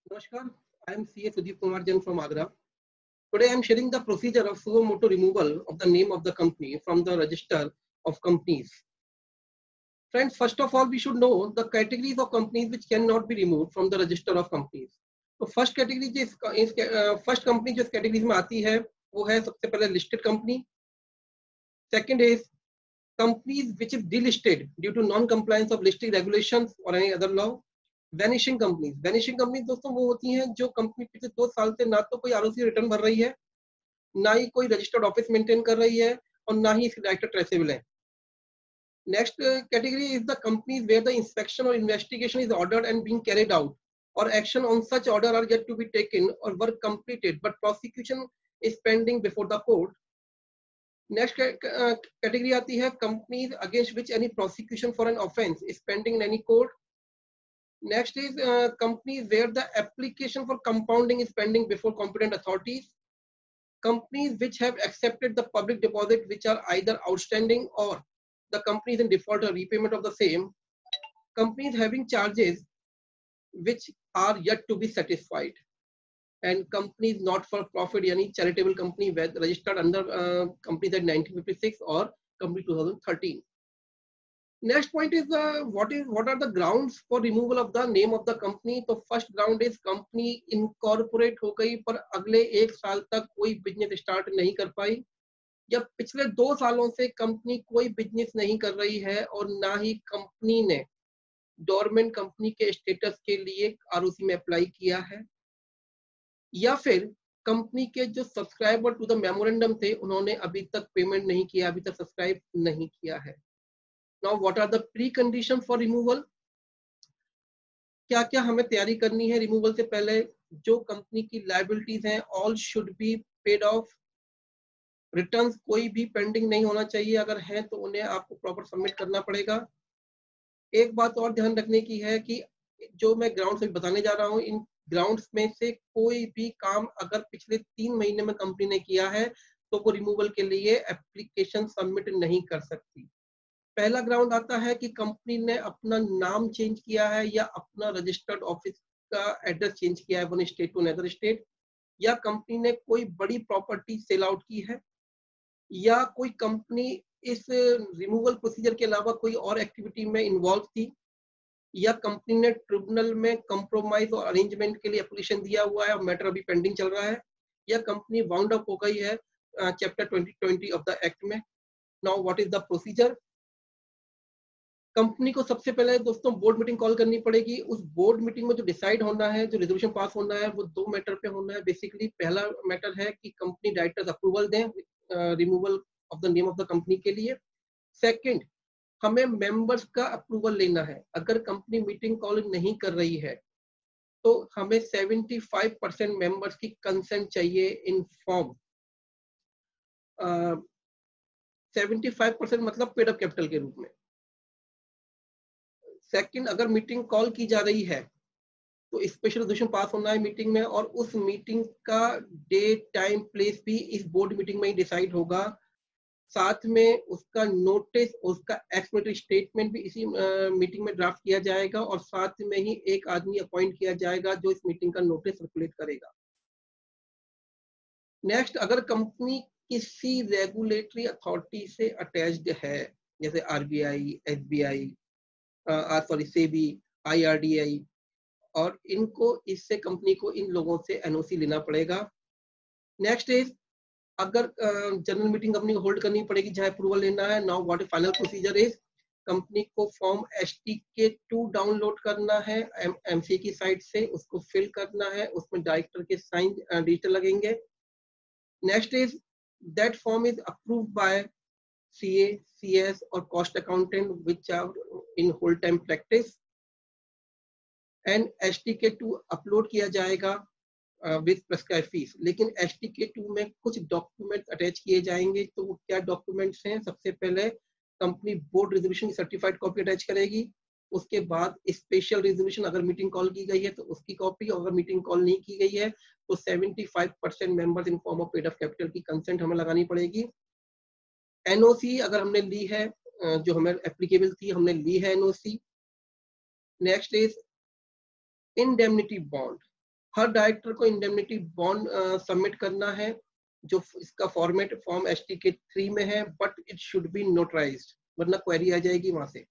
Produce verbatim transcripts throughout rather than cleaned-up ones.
Namaskar, I am C A Sudeep Kumar Jain from Agra. Today I am sharing the procedure of suo motu removal of the name of the company from the register of companies. Friends, first of all, we should know the categories of companies which cannot be removed from the register of companies. तो first category जो इस first company जो इस category में आती है वो है सबसे पहले listed company. Second is companies which is delisted due to non-compliance of listing regulations or any other law. Vanishing companies vanishing company दोस्तों वो होती हैं जो कंपनी पिछले दो साल से ना तो कोई आरओसी रिटर्न भर रही है, ना ही कोई रजिस्टर्ड ऑफिस मेंटेन कर रही है और ना ही इसके डायरेक्टर ट्रेसेबल है. Next category is the companies where the inspection or investigation is ordered and being carried out or action on such order are yet to be taken or work completed but prosecution is pending before the court. Next category आती है companies against which any prosecution for an offence is pending in any court. Next is uh, companies where the application for compounding is pending before competent authorities. Companies which have accepted the public deposit which are either outstanding or the company is in default or repayment of the same. Companies having charges which are yet to be satisfied. And companies not for profit, yani charitable company registered under uh, companies at nineteen fifty-six or company twenty thirteen. Next point is uh, what is what are the grounds for removal of the name of the company. तो first ground is company incorporate हो गई पर अगले एक साल तक कोई business start नहीं कर पाई, या पिछले दो सालों से कंपनी कोई बिजनेस नहीं कर रही है और ना ही कंपनी ने डोरमेंट कंपनी के स्टेटस के लिए आरओसी में अप्लाई किया है, या फिर कंपनी के जो सब्सक्राइबर टू द मेमोरेंडम थे उन्होंने अभी तक पेमेंट नहीं किया, अभी तक सब्सक्राइब नहीं किया है. Now, what are the preconditions for removal? क्या क्या हमें तैयारी करनी है रिमूवल से पहले? जो कंपनी की लाइबिलिटीज हैं all should be paid off. Returns कोई भी पेंडिंग नहीं होना चाहिए, अगर है तो उन्हें आपको प्रॉपर सबमिट करना पड़ेगा. एक बात और ध्यान रखने की है कि जो मैं ग्राउंड्स में बताने जा रहा हूँ, इन ग्राउंड्स में से कोई भी काम अगर पिछले तीन महीने में कंपनी ने किया है तो वो रिमूवल के लिए एप्लीकेशन सबमिट नहीं कर सकती. पहला ग्राउंड आता है कि कंपनी ने अपना नाम चेंज किया है या अपना रजिस्टर्ड ऑफिस का एड्रेस चेंज किया है one state to another state, या कंपनी ने कोई बड़ी प्रॉपर्टी सेल आउट की है, या कोई कंपनी इस रिमूवल प्रोसीजर के अलावा कोई और एक्टिविटी में इन्वॉल्व थी, या कंपनी ने ट्रिब्यूनल में कंप्रोमाइज और अरेंजमेंट के लिए एप्लीकेशन दिया हुआ है और मैटर अभी पेंडिंग चल रहा है, या कंपनी वाउंड अप हो गई है chapter twenty twenty of the act में. Now what is the procedure? Company को सबसे पहले दोस्तों बोर्ड मीटिंग कॉल करनी पड़ेगी. उस बोर्ड मीटिंग में जो डिसाइड होना है, जो रेजोल्यूशन पास होना है, वो दो मैटर पे होना है. बेसिकली पहला मैटर है कि कंपनी डायरेक्टर्स अप्रूवल दें removal of the name of the company के लिए. सेकंड, हमें मेंबर्स का अप्रूवल लेना है. अगर कंपनी मीटिंग कॉल नहीं कर रही है तो हमें पचहत्तर परसेंट मेंबर्स की कंसेंट चाहिए इन फॉर्म. पचहत्तर परसेंट मतलब पेड अप कैपिटल के रूप में. सेकंड, अगर मीटिंग कॉल की जा रही है तो स्पेशल रेजोल्यूशन पास होना है मीटिंग में, और उस मीटिंग का डेट टाइम प्लेस भी इस बोर्ड मीटिंग में ही डिसाइड होगा. साथ में उसका नोटिस, उसका एक्सप्लेनेटरी स्टेटमेंट भी इसी मीटिंग में ड्राफ्ट किया जाएगा, और साथ में ही एक आदमी अपॉइंट किया जाएगा जो इस मीटिंग का नोटिस सर्कुलेट करेगा. नेक्स्ट, अगर कंपनी किसी रेगुलेटरी अथॉरिटी से अटैच्ड है जैसे RBI, SBI, sorry SEBI, IRDI, और इनको इससे कंपनी को इन लोगों से एनओसी लेना पड़ेगा. नेक्स्ट इज, अगर जनरल मीटिंग कंपनी को होल्ड करनी पड़ेगी जहां अप्रूवल लेना है. Now what is final procedure is, company को form H T K two download करना है एमसी की साइट से, उसको फिल करना है, उसमें डायरेक्टर के साइन डिजिटल लगेंगे. Next is, that form is approved by C A, C S और cost accountant which are in whole time practice, and H T K two upload किया जाएगा विद प्रेस्क्राइब फीस. लेकिन H T K two में कुछ documents attach किए जाएंगे. तो वो क्या डॉक्यूमेंट्स हैं? सबसे पहले कंपनी बोर्ड रेजोल्यूशन की सर्टिफाइड कॉपी अटैच करेगी. उसके बाद स्पेशल रेजोल्यूशन, अगर मीटिंग कॉल की गई है तो उसकी कॉपी, और अगर मीटिंग कॉल नहीं की गई है तो पचहत्तर percent members in form of paid up capital की कंसेंट हमें लगानी पड़ेगी. एनओसी अगर हमने ली है, जो हमें एप्लीकेबल थी, हमने ली है NOC. Next is indemnity bond. हर डायरेक्टर को इंडेमनिटी बॉन्ड सबमिट करना है, जो इसका format form H T K three में है, but it should be notarized, वरना क्वेरी आ जाएगी वहां से।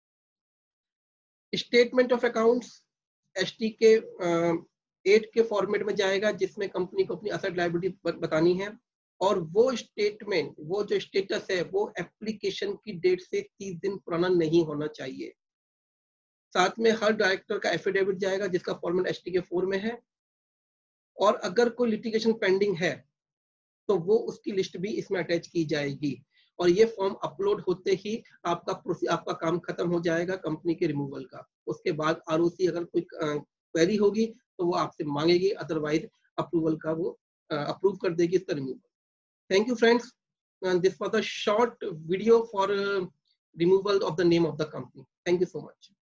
Statement of accounts H T K eight के फॉर्मेट में जाएगा, जिसमें कंपनी को अपनी असेट लायबिलिटी बतानी है, और वो स्टेटमेंट, वो जो स्टेटस है, वो एप्लीकेशन की डेट से तीस दिन पुराना नहीं होना चाहिए। साथ में हर डायरेक्टर का एफिडेविट जाएगा, जिसका format H T K four में है, और अगर कोई लिटिगेशन पेंडिंग है तो वो उसकी लिस्ट भी इसमें अटैच की जाएगी, और ये फॉर्म अपलोड होते ही आपका आपका काम खत्म हो जाएगा कंपनी के रिमूवल का। उसके बाद आरओसी अगर कोई क्वेरी होगी तो वो आपसे मांगेगी, अदरवाइज अप्रूवल का वो अप्रूव कर देगी इसका removal. Thank you friends, this was a short video for removal of the name of the company. Thank you so much.